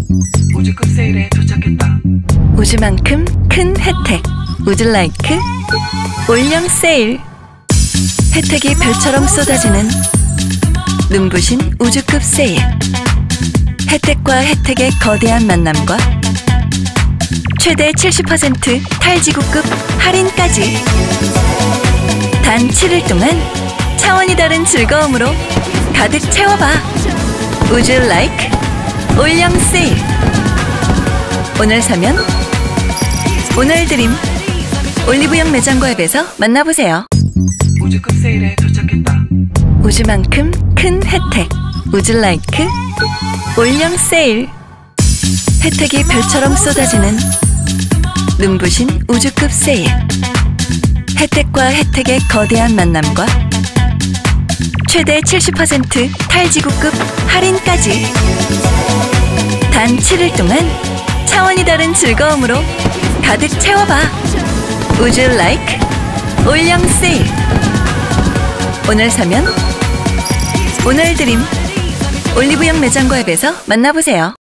우주급 세일에 도착했다. 우주만큼 큰 혜택. 우주라이크 올영 세일. 혜택이 별처럼 쏟아지는 눈부신 우주급 세일. 혜택과 혜택의 거대한 만남과 최대 70% 탈지구급 할인까지. 단 7일 동안 차원이 다른 즐거움으로 가득 채워봐. 우주라이크 올영 세일. 오늘 사면 오늘 드림. 올리브영 매장과 앱에서 만나보세요. 우주급 세일에 도착했다. 우주만큼 큰 혜택. 우주라이크 올영 세일. 혜택이 별처럼 쏟아지는 눈부신 우주급 세일. 혜택과 혜택의 거대한 만남과 최대 70% 탈지구급 할인까지. 단 7일 동안 차원이 다른 즐거움으로 가득 채워봐. 우주라이크 올영 세일. 오늘 사면 오늘 드림. 올리브영 매장과 앱에서 만나보세요.